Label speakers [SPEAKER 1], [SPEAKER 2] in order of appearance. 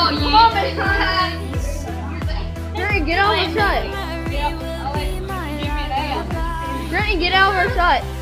[SPEAKER 1] Come on, man.
[SPEAKER 2] Trenton, get out of our shot.
[SPEAKER 1] Yep. I'll let you give me an A on this.
[SPEAKER 2] Trenton, get out of our shot.